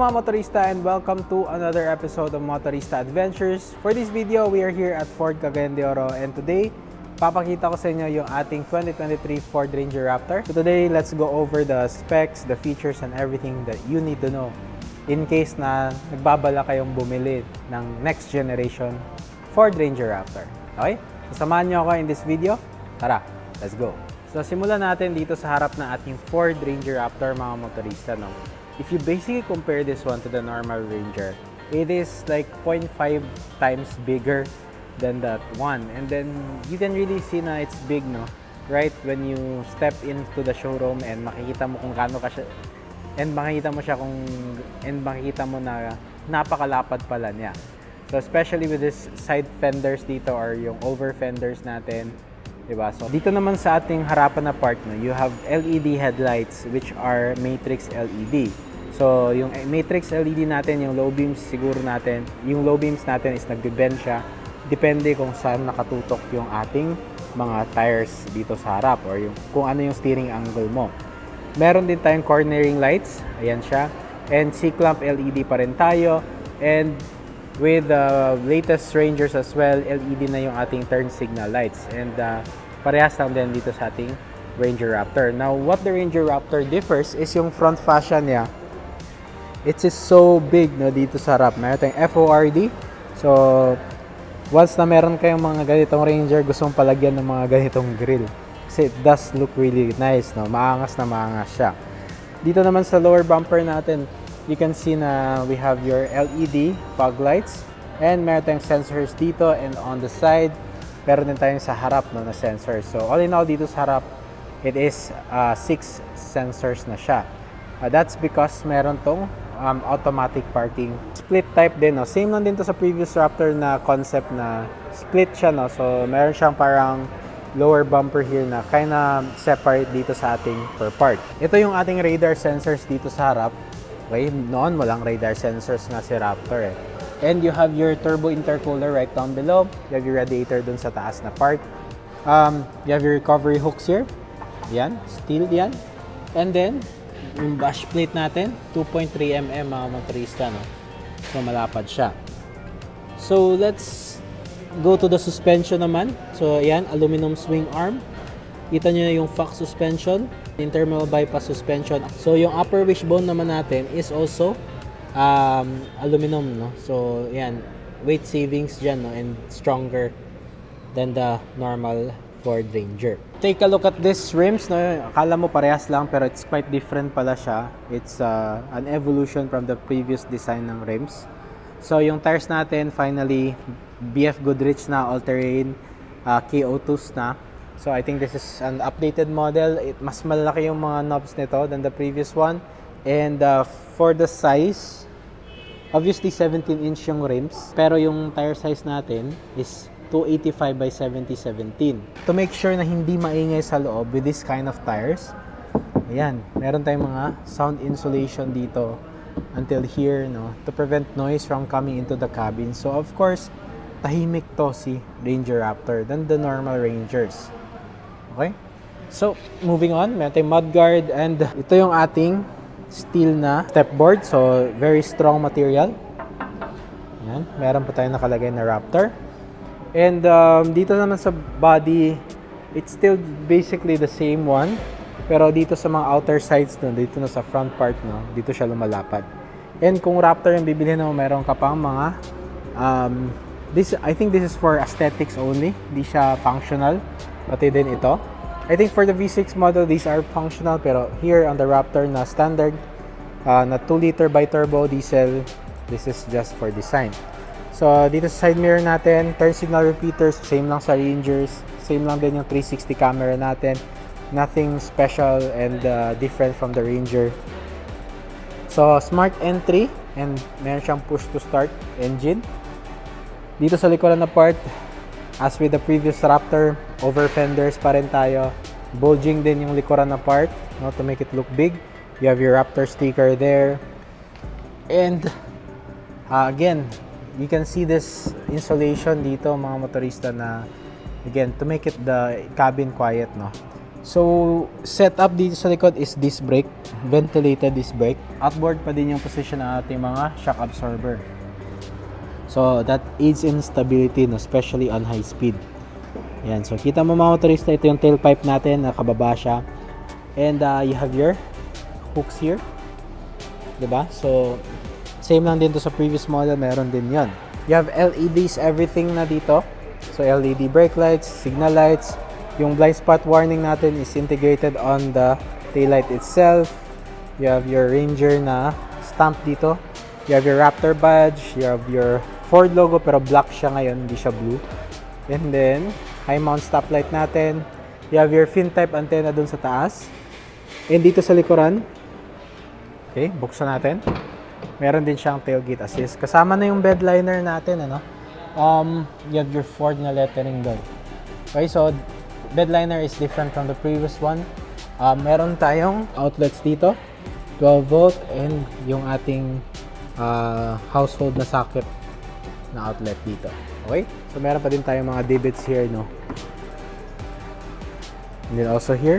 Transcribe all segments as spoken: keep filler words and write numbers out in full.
mga motorista, and welcome to another episode of Motorista Adventures. For this video, we are here at Ford Cagayan de Oro, and today, papakita ko sa inyo yung ating twenty twenty-three Ford Ranger Raptor. So today, let's go over the specs, the features, and everything that you need to know in case na nagbabala kayong bumili ng next generation Ford Ranger Raptor. Okay? So samahan nyo ako in this video. Tara, let's go! So simulan natin dito sa harap ng ating Ford Ranger Raptor, mga motorista, no? If you basically compare this one to the normal Ranger, it is like zero point five times bigger than that one. And then you can really see na it's big, no? Right? When you step into the showroom and makikita mo kung gaano ka siya, and makikita mo siya kung, and makikita mo na napakalapad pala niya. So especially with this side fenders dito or yung over fenders natin, diba? So dito naman sa ating harapan na part, no, you have L E D headlights which are matrix L E D. So yung matrix L E D natin, yung low beams siguro natin, yung low beams natin is nagbe-bend siya. Depende kung saan nakatutok yung ating mga tires dito sa harap or yung kung ano yung steering angle mo. Meron din tayong cornering lights, ayan siya. And C-clamp L E D pa rin tayo. And with the uh, latest Rangers as well, L E D na yung ating turn signal lights. And uh, parehas lang din dito sa ating Ranger Raptor. Now, what the Ranger Raptor differs is yung front fascia niya. It's just so big, no, dito sa harap. Meron tayong F O R D. So, once na meron kayong mga ganitong Ranger, gustong palagyan ng mga ganitong grill. Kasi it does look really nice, no? Maangas na maangas siya. Dito naman sa lower bumper natin, you can see na we have your L E D fog lights. And meron tayong sensors dito and on the side. Meron din tayong sa harap, no, na sensors. So, all in all, dito sa harap, it is uh, six sensors na siya. Uh, that's because meron tong um, automatic parking. Split type din, no? Same lang din to sa previous Raptor na concept na split siya, no? So, meron siyang parang lower bumper here na kinda separate dito sa ating per part. Ito yung ating radar sensors dito sa harap. Okay, noon walang radar sensors nga si Raptor eh. And you have your turbo intercooler right down below. You have your radiator dun sa taas na part. Um, you have your recovery hooks here. Yan, steel yan. And then, yung bash plate natin, two point three millimeters mga motorista, no? So, malapad siya. So, let's go to the suspension naman. So, ayan, aluminum swing arm. Kita nyo yung Fox suspension, internal bypass suspension. So, yung upper wishbone naman natin is also um, aluminum, no? So, ayan, weight savings dyan, no? And stronger than the normal Ford Ranger. Take a look at these rims, no? Akala mo parehas lang pero it's quite different pala siya. It's uh, an evolution from the previous design ng rims. So yung tires natin finally B F Goodrich na all-terrain, uh, K O twos na. So I think this is an updated model. It mas malaki yung mga knobs nito than the previous one. And uh, for the size, obviously seventeen inch yung rims, pero yung tire size natin is two eighty-five by seventy seventeen. To make sure na hindi maingay sa loob with this kind of tires, ayan, meron tayong mga sound insulation dito until here, no, to prevent noise from coming into the cabin. So of course, tahimik to si Ranger Raptor than the normal Rangers. Okay? So, moving on, meron tayong mudguard and ito yung ating steel na stepboard. So, very strong material. Ayan, meron pa tayong nakalagay na Raptor. And um, dito naman sa body, it's still basically the same one. Pero dito sa mga outer sides, no, dito na sa front part, no, dito siya lumalapad. And kung Raptor yung bibilhin mo, meron ka pang mga, um, this, I think this is for aesthetics only. Hindi siya functional. Pati din ito. I think for the V six model, these are functional. Pero here on the Raptor na standard, uh, na two liter bi-turbo diesel, this is just for design. So, dito sa side mirror natin, turn signal repeaters, same lang sa Rangers. Same lang din yung three sixty camera natin. Nothing special and uh, different from the Ranger. So, smart entry and meron siyang push to start engine. Dito sa likuran na part, as with the previous Raptor, over fenders pa rin tayo. Bulging din yung likuran na part, no, to make it look big. You have your Raptor sticker there. And, uh, again, you can see this insulation dito, mga motorista, na again to make it the cabin quiet, no. So, setup dito sa likod is disc brake, ventilated disc brake. Outboard pa din yung position ng ating mga shock absorber. So, that aids in stability, no, especially on high speed. Yan. So, kita mo mga motorista, ito yung tailpipe natin, nakababa siya. And uh, you have your hooks here. Diba? So, same lang din to sa previous model, meron din yon. You have L E Ds, everything na dito. So, L E D brake lights, signal lights. Yung blind spot warning natin is integrated on the taillight itself. You have your Ranger na stamp dito. You have your Raptor badge. You have your Ford logo, pero black siya ngayon, hindi siya blue. And then, high mount stoplight natin. You have your fin type antenna dun sa taas. And dito sa likuran, okay, buksan natin. Meron din siyang tailgate assist. Kasama na yung bed liner natin, ano? Um, you have your Ford na lettering doon. Okay, so bed liner is different from the previous one. Um, meron tayong outlets dito, twelve volt, and yung ating uh, household na socket na outlet dito. Okay, so meron pa din tayong mga divots here, no? And then also here.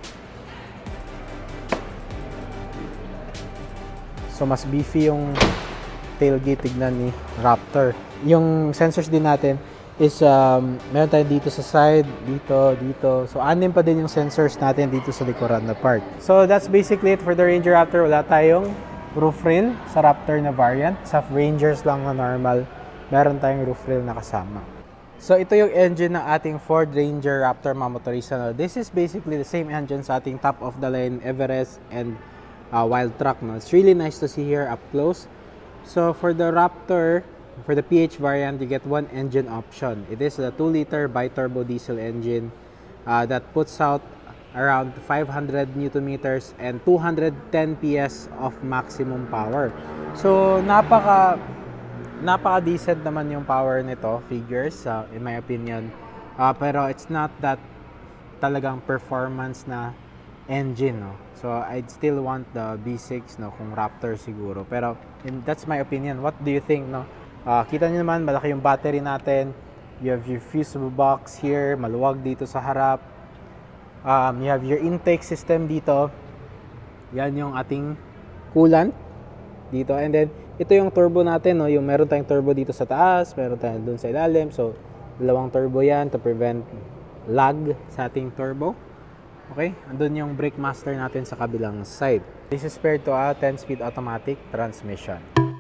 So, mas beefy yung tailgate, tignan ni Raptor. Yung sensors din natin is, um, meron tayo dito sa side, dito, dito. So, anim pa din yung sensors natin dito sa likuran na part. So, that's basically it for the Ranger Raptor. Wala tayong roof rail sa Raptor na variant. Sa Rangers lang na normal, meron tayong roof rail na kasama. So, ito yung engine ng ating Ford Ranger Raptor, mga motorista. No? This is basically the same engine sa ating top-of-the-line Everest and Uh, wildtrak, no? It's really nice to see here up close. So for the Raptor, for the P H variant, you get one engine option. It is a two liter bi-turbo diesel engine uh, that puts out around five hundred newton meters and two hundred ten P S of maximum power. So napaka napaka decent naman yung power nito, figures, uh, in my opinion. Uh, pero it's not that talagang performance na engine, no? So, I'd still want the B six, no, kung Raptor siguro. Pero, in, that's my opinion. What do you think, no? Uh, kita nyo naman, malaki yung battery natin. You have your fuse box here, maluwag dito sa harap. Um, you have your intake system dito. Yan yung ating coolant dito. And then, ito yung turbo natin, no? Yung meron tayong turbo dito sa taas, meron tayong dun sa ilalim. So, dalawang turbo yan to prevent lag sa ating turbo. Okay, andun yung brake master natin sa kabilang side. This is paired to a ten speed automatic transmission.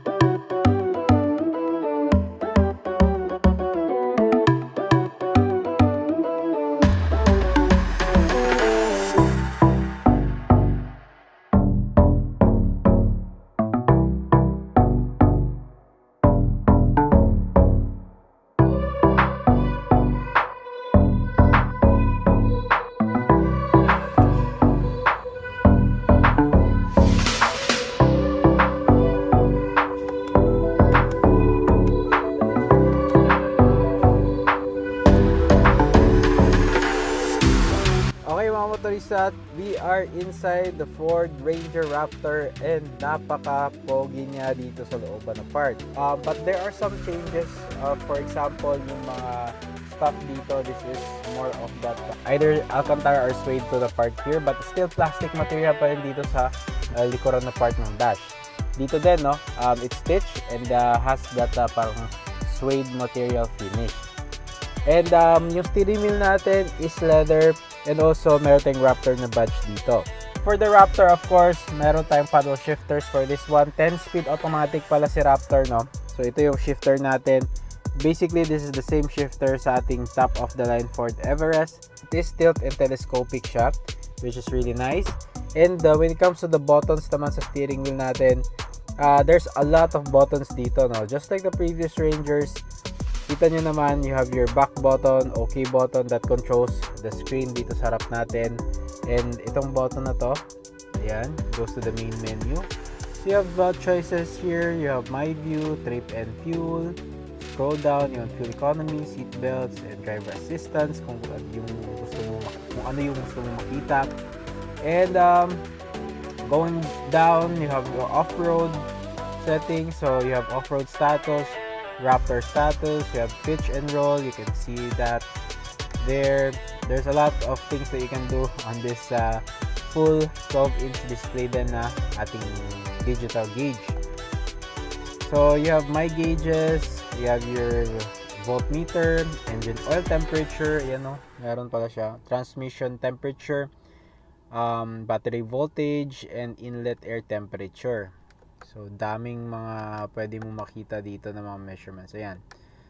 Motorista, we are inside the Ford Ranger Raptor and napaka-pogi niya dito sa looban ng part. Uh, but there are some changes. Uh, for example, yung mga stuff dito, this is more of that either Alcantara or suede to the part here, but still plastic material pa rin dito sa uh, likuran na part ng dash. Dito din, no, um, it's stitched and uh, has that uh, parang suede material finish. And um, yung steering wheel natin is leather. And also, meron tayong Raptor na badge dito. For the Raptor, of course, meron tayong paddle shifters for this one. ten speed automatic pala si Raptor, no? So, ito yung shifter natin. Basically, this is the same shifter sa ating top-of-the-line Ford Everest. It is tilt and telescopic siya, which is really nice. And uh, when it comes to the buttons naman sa steering wheel natin, uh, there's a lot of buttons dito, no? Just like the previous Rangers, kita nyo naman, you have your back button, OK button that controls the screen dito sa harap natin. And itong button na to, ayan, goes to the main menu. So you have uh, choices here. You have My View, Trip and Fuel. Scroll down, you have Fuel Economy, Seat Belts, and Driver Assistance kung, yung gusto mo, kung ano yung gusto mo makita. And um, going down, you have your off-road settings. So you have off-road status, Raptor status, you have pitch and roll, you can see that there. there's a lot of things that you can do on this uh, full twelve inch display din na ating digital gauge. So you have my gauges, you have your voltmeter, engine oil temperature, yan o, meron pala siya, transmission temperature, um, battery voltage, and inlet air temperature. So daming mga pwede mo makita dito na mga measurements. Ayan.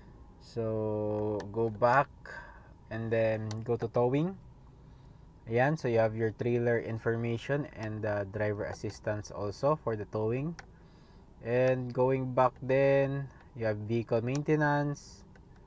So go back and then go to towing. Ayan, so you have your trailer information and the driver assistance also for the towing. And going back then, you have vehicle maintenance,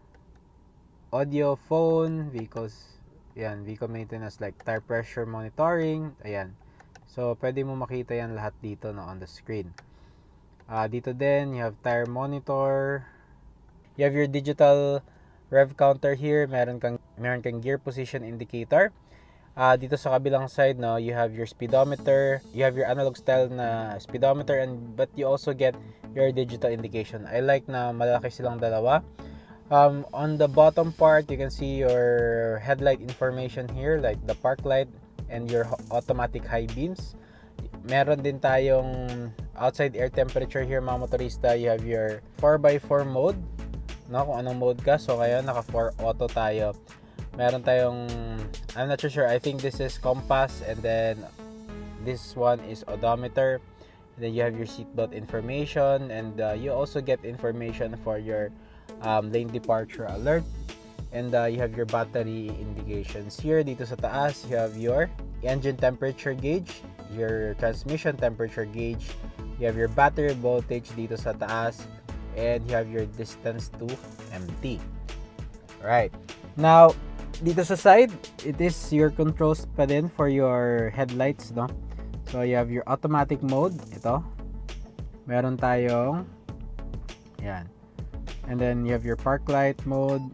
audio, phone, vehicles, ayan, vehicle maintenance like tire pressure monitoring, ayan. So, pwede mo makita yan lahat dito, no, on the screen. Uh, dito din, you have tire monitor, you have your digital rev counter here, meron kang, meron kang gear position indicator. Uh, dito sa kabilang side, no, you have your speedometer, you have your analog style na speedometer, and but you also get your digital indication. I like na malaki silang dalawa. Um, on the bottom part, you can see your headlight information here, like the park light and your automatic high beams. Meron din tayong outside air temperature here, mga motorista. You have your four by four mode, no, kung anong mode ka. So ngayon naka four auto tayo. Meron tayong, I'm not too sure, I think this is compass, and then this one is odometer. And then you have your seatbelt information, and uh, you also get information for your um, lane departure alert. And uh, you have your battery indications here. Dito sa taas, you have your engine temperature gauge, your transmission temperature gauge, you have your battery voltage dito sa taas, and you have your distance to empty. Right. Now, dito sa side, it is your controls pa din for your headlights, no? So, you have your automatic mode. Ito. Meron tayong, yan. And then, you have your park light mode.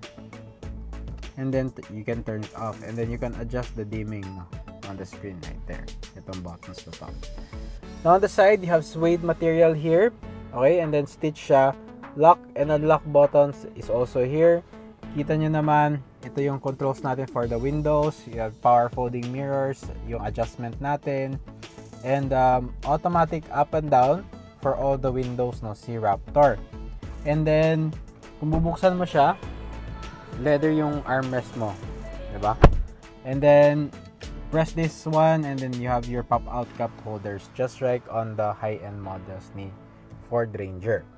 And then, you can turn it off. And then, you can adjust the dimming, no, on the screen right there. Itong buttons to top. Now, on the side, you have suede material here. Okay, and then stitch siya. Lock and unlock buttons is also here. Kita nyo naman, ito yung controls natin for the windows. You have power folding mirrors, yung adjustment natin, and um, automatic up and down for all the windows, no, si Raptor. And then, kung bubuksan mo siya, leather yung armrest mo, diba? And then, press this one, and then you have your pop-out cup holders, just like on the high-end models ni Ford Ranger.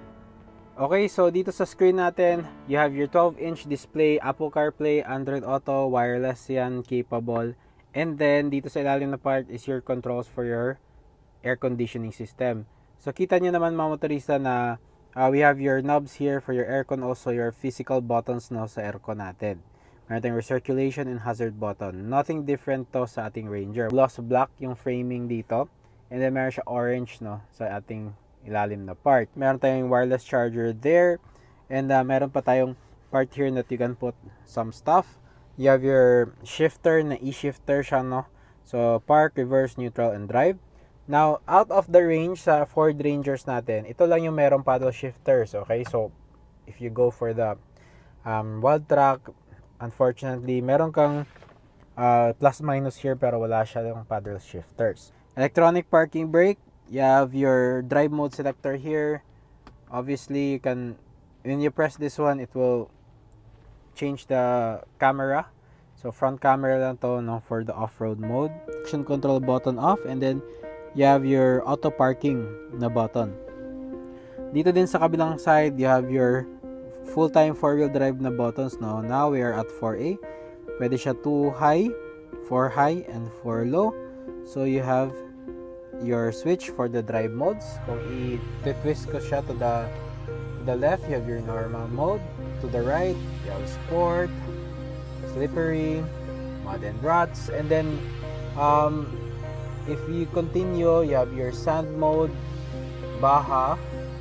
Okay, so dito sa screen natin, you have your twelve inch display, Apple CarPlay, Android Auto, wireless yan, capable. And then, dito sa ilalim na part is your controls for your air conditioning system. So, kita nyo naman mga motorista na uh, we have your knobs here for your aircon, also your physical buttons, no, sa aircon natin. Meron tayong recirculation and hazard button. Nothing different to sa ating Ranger. Gloss black yung framing dito. And then, meron siya orange, no, sa ating ilalim na part. Meron tayong wireless charger there, and uh, meron pa tayong part here that you can put some stuff. You have your shifter na e-shifter siya, no? So park, reverse, neutral, and drive. Now, out of the range sa Ford Rangers natin, ito lang yung merong paddle shifters, okay? So if you go for the um, wildtrak, unfortunately, meron kang uh, plus minus here, pero wala siya yung paddle shifters. Electronic parking brake. You have your drive mode selector here. Obviously, you can, when you press this one, it will change the camera. So front camera lang to, no, for the off-road mode. Action control button off, and then you have your auto parking na button. Dito din sa kabilang side, you have your full-time four-wheel drive na buttons, no. Now we are at four A. Pwede siya two high, four high, and four low. So you have your switch for the drive modes. Kung i-twist ko siya to the to the left, you have your normal mode. To the right, you have sport, slippery, mud and ruts, and then um, if you continue, you have your sand mode, baha,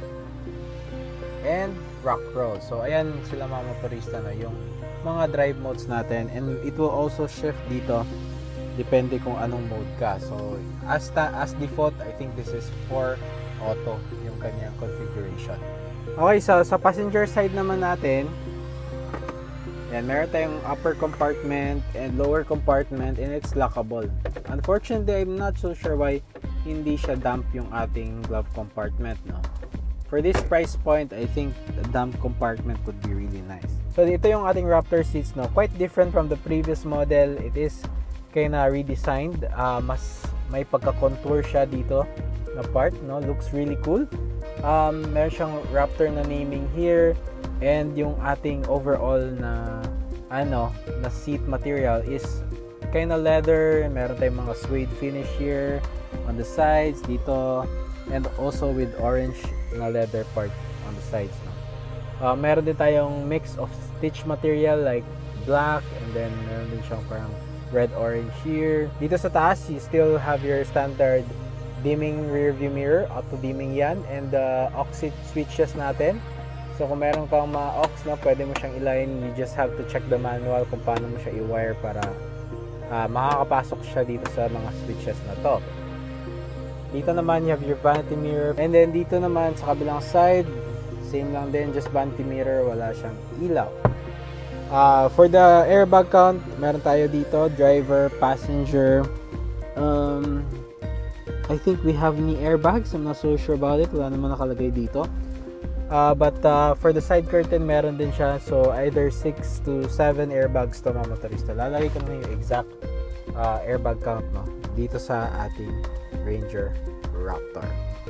and rock roll. So ayan sila mga motorista na yung mga drive modes natin, and it will also shift dito depende kung anong mode ka. So as ta as default, I think this is for auto yung kanyang configuration. Okay, so sa passenger side naman natin, Yan, meron tayong upper compartment and lower compartment and it's lockable. Unfortunately, I'm not so sure why hindi siya damp yung ating glove compartment, no? For this price point, I think the damp compartment would be really nice. So, dito yung ating Raptor seats, no? Quite different from the previous model. It is kinda redesigned. Uh, mas may pagka-contour siya dito na part, no? Looks really cool. Um, meron siyang Raptor na naming here. And yung ating overall na ano, na seat material is kinda leather. Meron tayong mga suede finish here on the sides dito, and also with orange na leather part on the sides, no? Uh, meron din tayong mix of stitch material like black, and then meron din siyang parang red orange here. Dito sa taas, you still have your standard dimming rear view mirror, auto dimming yan, and the uh, aux switches natin. So kung meron kang mga aux na pwede mo siyang i-line, you just have to check the manual kung paano mo siya i-wire para uh, makakapasok siya dito sa mga switches na to. Dito naman you have your vanity mirror, and then dito naman sa kabilang side, same lang din, just vanity mirror, wala siyang ilaw. Uh, for the airbag count, meron tayo dito, driver, passenger. Um, I think we have knee airbags, I'm not so sure about it, wala naman nakalagay dito. Uh, but uh, for the side curtain, meron din siya. So, either six to seven airbags to mga motorista. Lalagay ko na yung exact uh, airbag count, no, dito sa ating Ranger Raptor.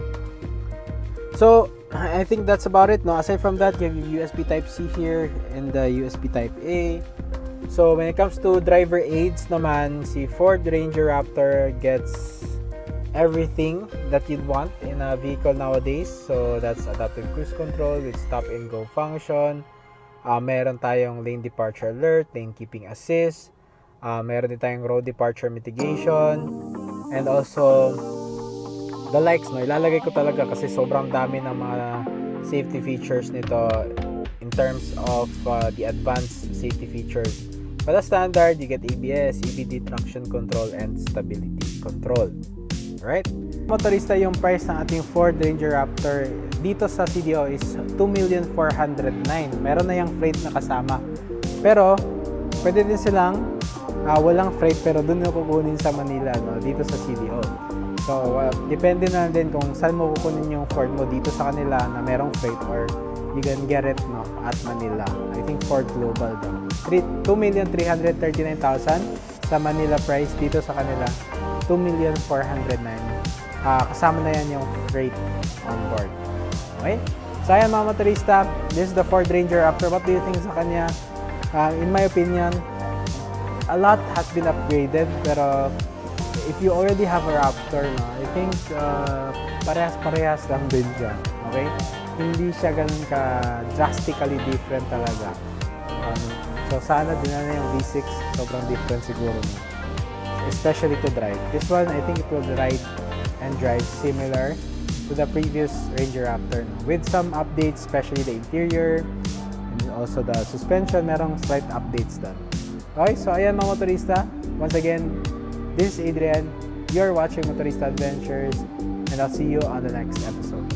So, I think that's about it, no? Aside from that, you have your U S B Type-C here and the U S B Type-A. So, when it comes to driver aids naman, si Ford Ranger Raptor gets everything that you'd want in a vehicle nowadays. So that's adaptive cruise control with stop and go function. Uh, meron tayong lane departure alert, lane keeping assist. Uh, meron din tayong road departure mitigation. And also the likes, no, ilalagay ko talaga kasi sobrang dami ng mga safety features nito in terms of uh, the advanced safety features. For the standard, you get A B S, E B D traction control, and stability control. Right? Motorista, yung price ng ating Ford Ranger Raptor dito sa C D O is two million four hundred nine. Meron na yung freight na kasama. Pero, pwede din silang uh, walang freight pero dun na kukunin sa Manila, no? Dito sa C D O. So, uh, depende na din kung saan mo kukunin yung Ford mo dito sa kanila na merong freight, or you can get it, no, at Manila. I think Ford Global daw. two million three hundred thirty-nine thousand sa Manila price, dito sa kanila two million four hundred nine. Uh, kasama na yan yung freight on board. Okay? So ayan mga motorista, this is the Ford Ranger Raptor. What do you think sa kanya? Uh, in my opinion, a lot has been upgraded, pero if you already have a Raptor, no, I think uh, parehas-parehas lang din siya. Okay? Hindi siya ganun ka drastically different talaga. Um, so sana din na yung V six, sobrang different siguro niya. Especially to drive. This one, I think it will ride and drive similar to the previous Ranger Raptor, no? With some updates, especially the interior and also the suspension, merong slight updates done. Okay, so ayan mga motorista. Once again, this is Adrian. You're watching Motorista Adventures, and I'll see you on the next episode.